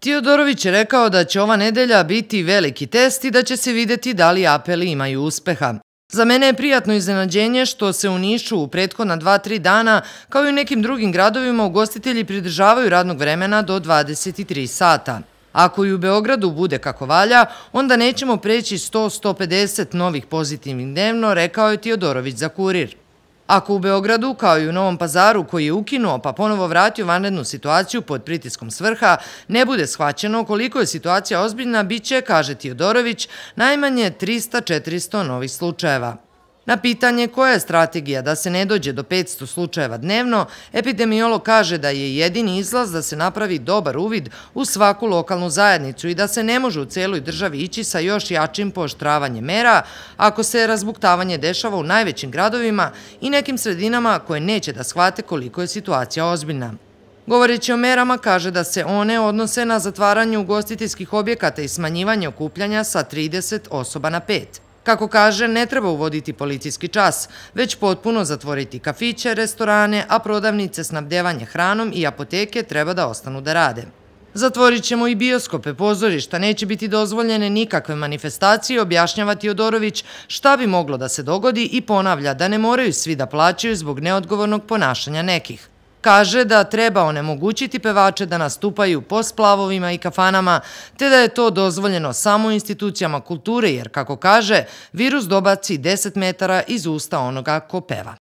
Tiodorović je rekao da će ova nedelja biti veliki test i da će se videti da li apeli imaju uspeha. Za mene je prijatno iznenađenje što se u Nišu u prethodna 2-3 dana, kao i u nekim drugim gradovima, ugostitelji pridržavaju radnog vremena do 23 sata. Ako i u Beogradu bude kako valja, onda nećemo preći 100-150 novih pozitivnih dnevno, rekao je Tiodorović za Kurir. Ako u Beogradu, kao i u Novom Pazaru, koji je ukinuo pa ponovo vratio vanrednu situaciju pod pritiskom s vrha, ne bude shvaćeno koliko je situacija ozbiljna, bit će, kaže Tiodorović, najmanje 300-400 novih slučajeva. Na pitanje koja je strategija da se ne dođe do 500 slučajeva dnevno, epidemiolog kaže da je jedini izlaz da se napravi dobar uvid u svaku lokalnu zajednicu i da se ne može u celoj državi ići sa još jačim pooštravanjem mera ako se razbuktavanje dešava u najvećim gradovima i nekim sredinama koje neće da shvate koliko je situacija ozbiljna. Govoreći o merama, kaže da se one odnose na zatvaranje ugostiteljskih objekata i smanjivanje okupljanja sa 30 osoba na 5. Kako kaže, ne treba uvoditi policijski čas, već potpuno zatvoriti kafiće, restorane, a prodavnice, snabdevanje hranom i apoteke treba da ostanu da rade. Zatvorit ćemo i bioskope, pozorišta, neće biti dozvoljene nikakve manifestacije, objašnjava Tiodorović šta bi moglo da se dogodi i ponavlja da ne moraju svi da plaćaju zbog neodgovornog ponašanja nekih. Kaže da treba onemogućiti pevače da nastupaju po splavovima i kafanama, te da je to dozvoljeno samo institucijama kulture jer, kako kaže, virus dobaci 10 metara iz usta onoga ko peva.